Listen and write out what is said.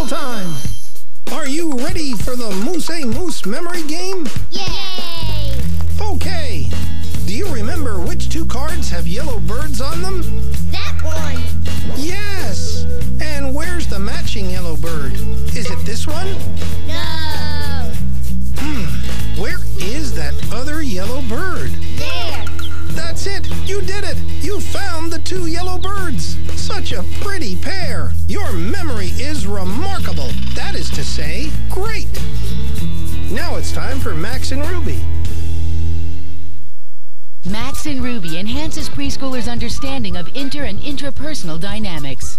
puzzle time! Are you ready for the Moose Moose memory game? Yay! Okay. Do you remember which two cards have yellow birds on them? That one! Yes! And where's the matching yellow bird? Is it this one? No! Where is that other yellow bird? There! That's it! You did it! You found the two yellow birds! Such a pretty pair! Your memory is remarkable! That is to say, great! Now it's time for Max and Ruby. Max and Ruby enhances preschoolers' understanding of inter- and intrapersonal dynamics.